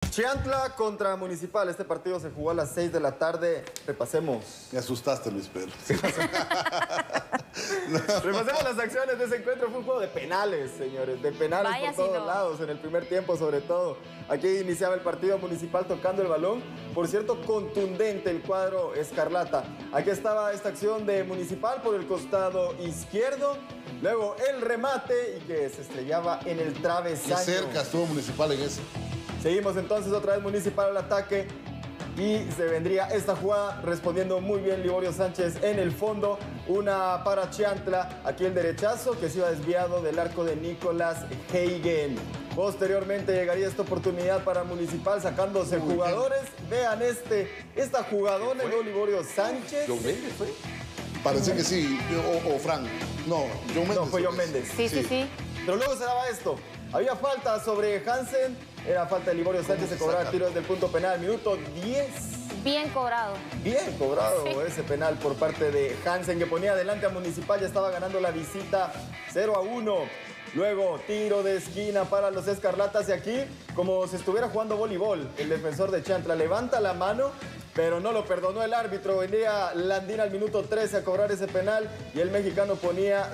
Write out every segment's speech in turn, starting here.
Chiantla contra Municipal. Este partido se jugó a las 6 de la tarde. Repasemos. Me asustaste, Luis Pedro. Repasemos las acciones de ese encuentro. Fue un juego de penales, señores. De penales. Vaya por todos lados, en el primer tiempo sobre todo. Aquí iniciaba el partido Municipal tocando el balón. Por cierto, contundente el cuadro escarlata. Aquí estaba esta acción de Municipal por el costado izquierdo. Luego el remate y que se estrellaba en el travesaño. Qué cerca estuvo Municipal en ese. Seguimos entonces otra vez Municipal al ataque y se vendría esta jugada respondiendo muy bien Liborio Sánchez en el fondo. Una para Chiantla, aquí el derechazo que se iba desviado del arco de Nicolás Heigen. Posteriormente llegaría esta oportunidad para Municipal sacándose jugadores. Vean esta jugadora de Liborio Sánchez. ¿John Méndez fue? Parece que sí, o Frank. No, John Méndez. No, fue John Méndez. Sí. Pero luego se daba esto. Había falta sobre Hansen. Era falta de Liborio Sánchez. Se cobraba el tiro desde el punto penal. Minuto 10. Bien cobrado. Bien cobrado ese penal por parte de Hansen, que ponía adelante a Municipal. Ya estaba ganando la visita 0-1. Luego, tiro de esquina para los escarlatas. Y aquí, como si estuviera jugando voleibol, el defensor de Chiantla levanta la mano, pero no lo perdonó el árbitro. Venía Landín al minuto 13 a cobrar ese penal y el mexicano ponía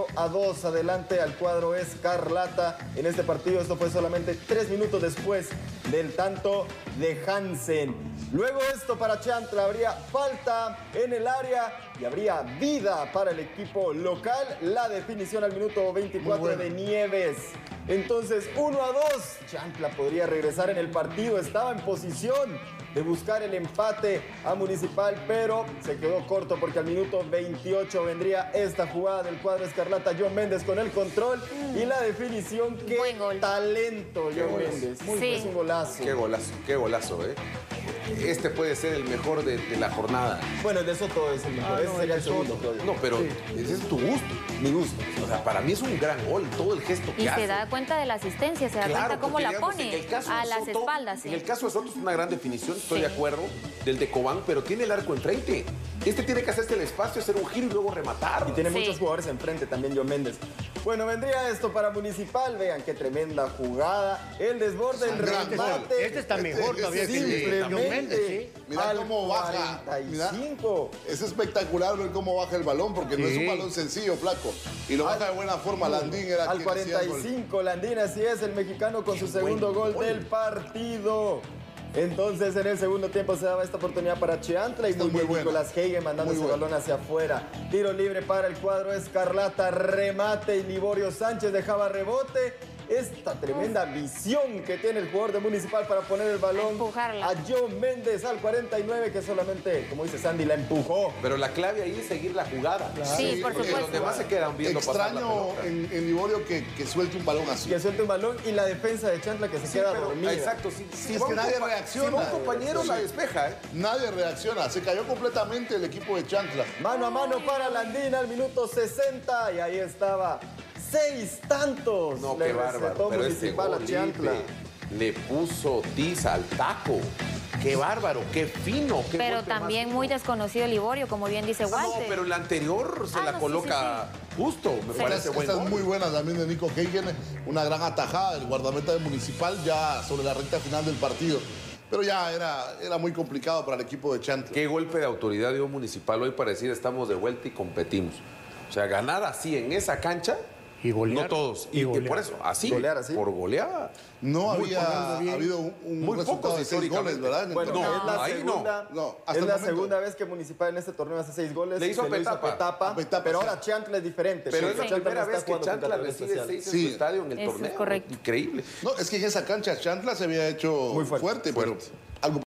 0-2 adelante al cuadro escarlata en este partido. Esto fue solamente 3 minutos después del tanto de Hansen. Luego esto para Chiantla, habría falta en el área y habría vida para el equipo local. La definición al minuto 24 de Nieves. Entonces 1-2, Chiantla podría regresar en el partido, estaba en posición de buscar el empate a Municipal, pero se quedó corto porque al minuto 28 vendría esta jugada del cuadro escarlata. John Méndez con el control y la definición. ¡Qué talento, John Méndez! Es un golazo. Qué golazo, ¿eh? Este puede ser el mejor de la jornada. Bueno, el de Soto es el mejor. Ese sería el segundo, creo yo. No, pero ese es tu gusto. Mi gusto. O sea, para mí es un gran gol, todo el gesto que hace. Y se da cuenta de la asistencia, se da cuenta cómo la pone a las espaldas. En el caso de Soto es una gran definición, estoy de acuerdo, del de Cobán, pero tiene el arco enfrente. Este tiene que hacerse el espacio, hacer un giro y luego rematar. Y tiene muchos jugadores enfrente también, John Méndez. Bueno, vendría esto para Municipal. Vean qué tremenda jugada. El desborde, el remate. Este está mejor todavía que John Méndez, ¿sí? Mira cómo baja. Mira, es espectacular ver cómo baja el balón, porque no es un balón sencillo, flaco. Y lo baja de buena forma. Landín era al 45, Landín, así es, el mexicano con su segundo gol del partido. Entonces, en el segundo tiempo se daba esta oportunidad para Chiantla y muy bien Nicolás Heigen mandando ese balón hacia afuera. Tiro libre para el cuadro escarlata, remate y Liborio Sánchez dejaba rebote. Esta tremenda visión que tiene el jugador de Municipal para poner el balón a John Méndez al 49, que solamente, como dice Sandy, la empujó. Pero la clave ahí es seguir la jugada. Claro. Sí, por supuesto. Los demás se quedan viendo pasar la pelota. en Liborio que suelte un balón así. Que suelte un balón y la defensa de Chiantla que se queda dormida. Exacto, es que nadie reacciona. Si va un compañero la despeja, ¿eh? Nadie reacciona. Se cayó completamente el equipo de Chiantla. Mano a mano para Landín al minuto 60 y ahí estaba. 6 tantos. No, qué bárbaro. Pero Municipal a Chiantla. Le puso tiza al taco. Qué bárbaro, qué fino. Qué pero también muy desconocido Liborio, como bien dice Walter. No, pero el anterior se la coloca justo. Me parece bueno. Esta es muy buena también de Nico Heigen. Una gran atajada del guardameta de Municipal ya sobre la recta final del partido. Pero ya era muy complicado para el equipo de Chiantla. Qué golpe de autoridad dio Municipal hoy para decir estamos de vuelta y competimos. O sea, ganar así en esa cancha. Y golear. No todos. Y por eso, así. Golear así. Por goleada. No había habido un resultado de 6 goles, ¿verdad? Bueno, es la segunda vez que Municipal en este torneo hace 6 goles. Le hizo Petapa. Pero ahora Chiantla es diferente. Pero es la primera vez que Chiantla recibe 6 en su estadio en el torneo. Es correcto. Increíble. No, es que en esa cancha Chiantla se había hecho muy fuerte, pero algo